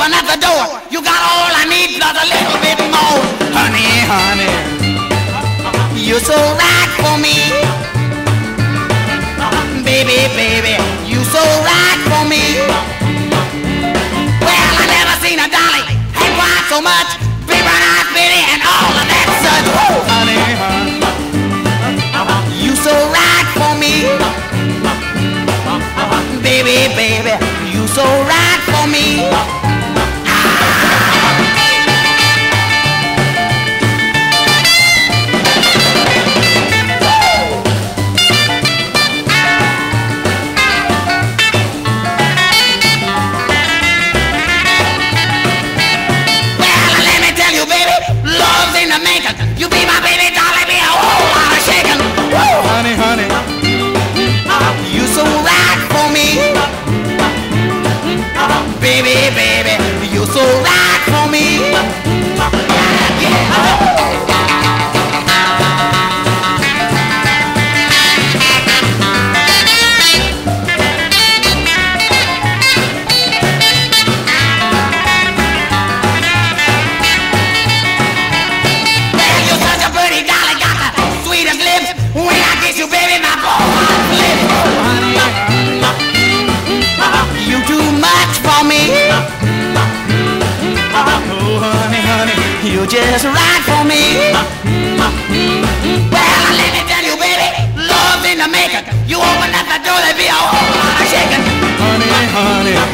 open up the door. You got all I need plus a little bit more. Honey, honey, you're so right for me. Baby, baby, you so right for me. Well, I never seen a dolly had quite so much paper and ice bitty and all of that such. Woo! Honey, honey, you so right for me. Baby, baby, you so right for me. You be my baby dolly, be a whole lot of shaking. Woo! Honey, honey, you so right for me. Baby, baby, you so right for me. You're just right for me. Well, let me tell you, baby, love's in the making. You open up the door, there be a whole lot of shaking. Honey, honey,